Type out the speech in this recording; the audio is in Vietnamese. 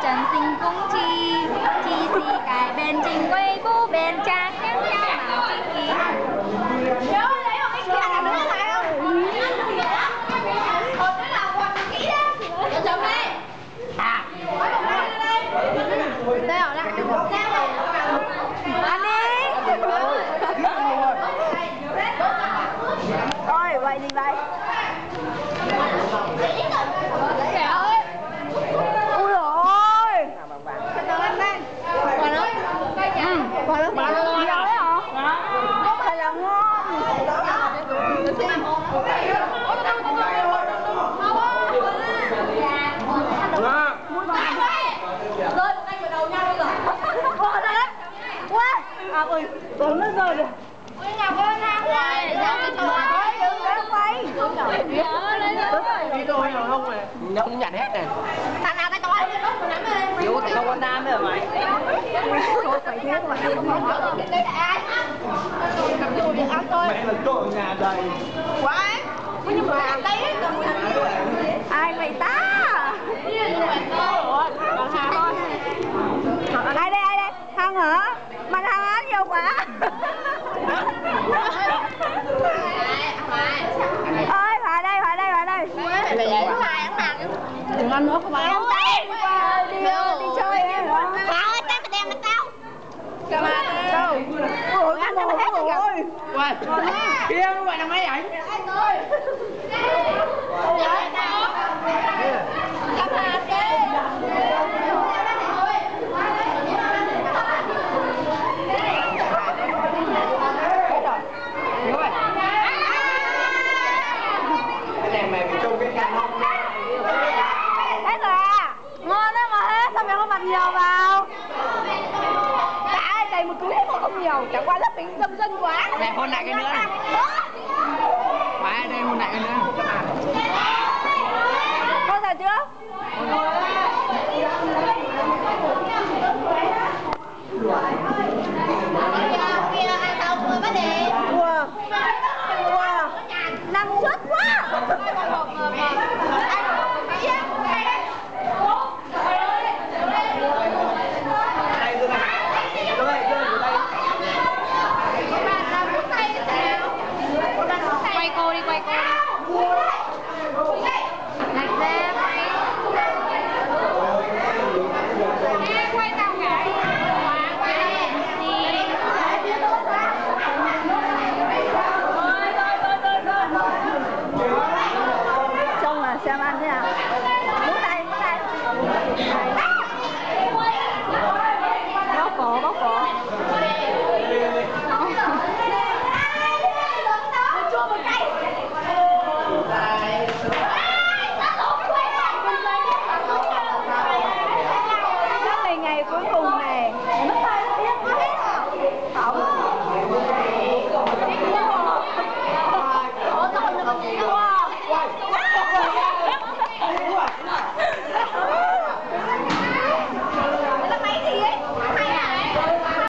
真心公鸡，鸡是改变金贵不变，家乡要毛巾衣。nhớ lấy một cái kia là nữa lại không? Còn cái nào quần kỹ đó. Cho chồng đi. À. Đây ở đây. Ăn đi. Ôi, vậy gì vậy? Kìa ơi. Ui ôi. Từ từ em đây. Còn nữa. Còn nữa. Còn nữa. Nhiều đấy hả? Có phải là ngon. Rơi anh vào đầu nhau rồi. Ôi đấy. Ui. À ơi, tưởng nó rơi rồi. Ôi nhà con ham hoài để ra cho nó. Đừng để quay. Đi tôi nào không này. Nó cũng nhặt hết này. Thằng nào tay to đi lúc mà nắm lên. Yếu thì không có nam nữa mày. Thôi phải thế mà không có. Đây là ai? Cầm vô để ăn thôi. Mẹ là chỗ ở nhà đầy. Quá. Nhưng mà ăn đấy ai mày ta? Còn Hà thôi. Ai đây ai đây? Hằng hả? Mà Hằng ăn nhiều quá. Ơi vào đây vào đây vào đây. Đừng ăn nữa các bạn. Đi chơi em. Hà ơi tao cái đèn là tao. Cầm đâu? Ôi ăn cho hết rồi. Quay. Kia nó vậy là máy ảnh. Cầm Hà kê. Hết rồi à? Ngon đấy mà hết, sao mày không đặt nhiều vào? Đã đầy một túi hết mà không nhiều, chẳng qua lớp mình dâm dân quá. Này hôn lại cái nữa này. Phải đây hôn lại cái nữa. Con thật chưa?